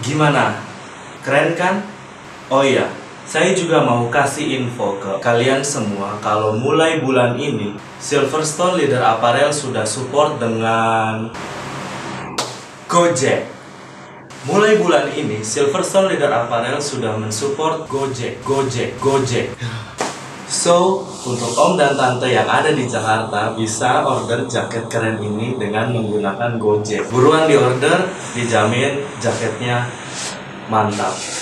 Gimana? Keren kan? Oh iya, saya juga mau kasih info ke kalian semua kalau mulai bulan ini Silverstone Leader Apparel sudah support dengan Gojek. Mulai bulan ini Silverstone Leader Apparel sudah mensupport Gojek. So, untuk om dan tante yang ada di Jakarta bisa order jaket keren ini dengan menggunakan Gojek. Buruan di order, dijamin jaketnya mantap.